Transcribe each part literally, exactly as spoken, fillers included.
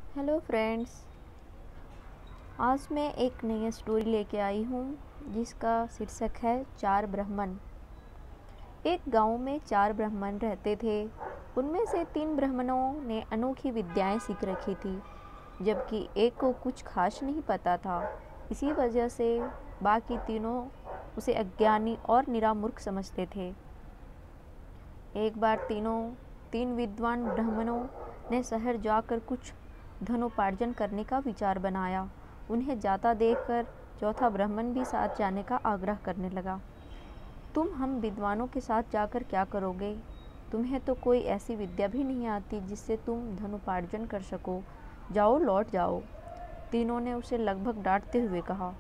Hello friends, आज मैं एक नई स्टोरी लेके आई हूँ जिसका शीर्षक है चार ब्राह्मण। एक गांव में चार ब्राह्मण रहते थे। उनमें से तीन ब्राह्मणों ने अनोखी विद्याएं सीख रखी थी, जबकि एक को कुछ खास नहीं पता था। इसी वजह से बाकी तीनों उसे अज्ञानी और निरामूर्ख समझते थे। एक बार तीनों तीन विद्वान ब्राह्मणों ने शहर जाकर कुछ धनोपार्जन करने का विचार बनाया। उन्हें जाता देखकर चौथा ब्राह्मण भी साथ जाने का आग्रह करने लगा। तुम हम विद्वानों के साथ जाकर क्या करोगे? तुम्हें तो कोई ऐसी विद्या भी नहीं आती जिससे तुम धनोपार्जन कर सको। जाओ, लौट जाओ। तीनों ने उसे लगभग डांटते हुए कहा,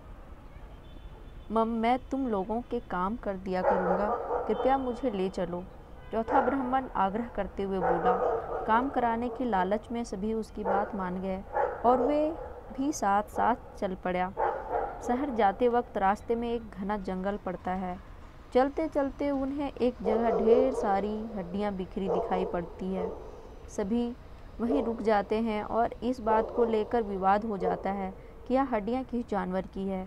मम मैं तुम लोगों के काम कर दिया करूँगा, कृपया मुझे ले चलो। चौथा ब्राह्मण आग्रह करते हुए बोला। काम कराने की लालच में सभी उसकी बात मान गए और वे भी साथ साथ चल पड़ा। शहर जाते वक्त रास्ते में एक घना जंगल पड़ता है। चलते चलते उन्हें एक जगह ढेर सारी हड्डियां बिखरी दिखाई पड़ती है। सभी वहीं रुक जाते हैं और इस बात को लेकर विवाद हो जाता है कि यह हड्डियां किस जानवर की है।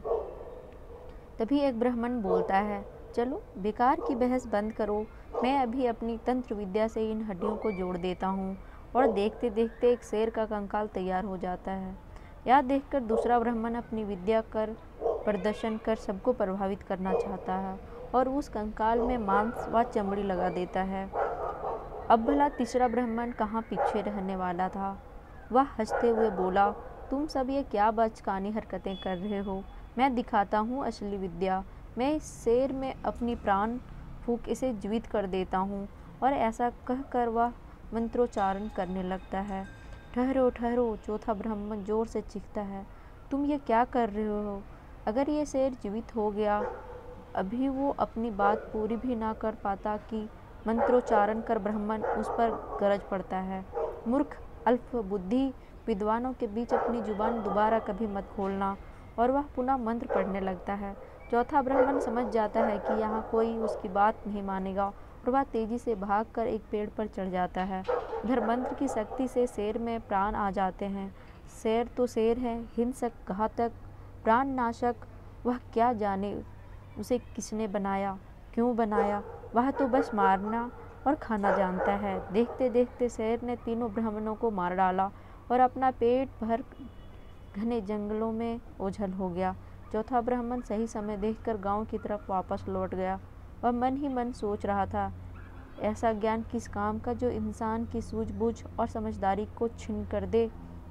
तभी एक ब्राह्मण बोलता है, चलो बेकार की बहस बंद करो, मैं अभी अपनी तंत्र विद्या से इन हड्डियों को जोड़ देता हूँ। और देखते देखते एक शेर का कंकाल तैयार हो जाता है। यह देखकर दूसरा ब्राह्मण अपनी विद्या कर प्रदर्शन कर सबको प्रभावित करना चाहता है और उस कंकाल में मांस व चमड़ी लगा देता है। अब भला तीसरा ब्राह्मण कहाँ पीछे रहने वाला था। वह हंसते हुए बोला, तुम सब ये क्या बचकानी हरकतें कर रहे हो? मैं दिखाता हूँ असली विद्या। मैं इस शेर में अपनी प्राण फूंक इसे जीवित कर देता हूँ। और ऐसा कहकर वह मंत्रोच्चारण करने लगता है। ठहरो ठहरो, चौथा ब्राह्मण जोर से चीखता है, तुम ये क्या कर रहे हो? अगर ये शेर जीवित हो गया, अभी वो अपनी बात पूरी भी ना कर पाता कि मंत्रोच्चारण कर ब्राह्मण उस पर गरज पड़ता है। मूर्ख, अल्प बुद्धि, विद्वानों के बीच अपनी जुबान दोबारा कभी मत खोलना। और वह पुनः मंत्र पढ़ने लगता है। चौथा ब्राह्मण समझ जाता है कि यहाँ कोई उसकी बात नहीं मानेगा और वह तेजी से भागकर एक पेड़ पर चढ़ जाता है। उधर मंत्र की शक्ति से शेर में प्राण आ जाते हैं। शेर तो शेर है, हिंसक, घातक, प्राणनाशक। वह क्या जाने उसे किसने बनाया, क्यों बनाया? वह तो बस मारना और खाना जानता है। देखते देखते शेर ने तीनों ब्राह्मणों को मार डाला और अपना पेट भर घने जंगलों में ओझल हो गया। चौथा ब्राह्मण सही समय देखकर गांव की तरफ वापस लौट गया। वह मन ही मन सोच रहा था, ऐसा ज्ञान किस काम का जो इंसान की सूझबूझ और समझदारी को छीन कर दे।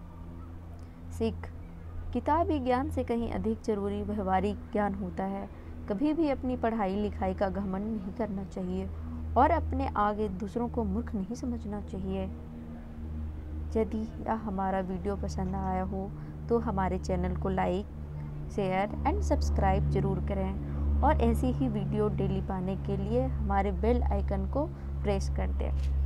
सीख, किताबी ज्ञान से कहीं अधिक जरूरी व्यवहारिक ज्ञान होता है। कभी भी अपनी पढ़ाई लिखाई का घमंड नहीं करना चाहिए और अपने आगे दूसरों को मूर्ख नहीं समझना चाहिए। यदि यह हमारा वीडियो पसंद आया हो तो हमारे चैनल को लाइक, शेयर एंड सब्सक्राइब जरूर करें और ऐसी ही वीडियो डेली पाने के लिए हमारे बेल आइकन को प्रेस कर दें।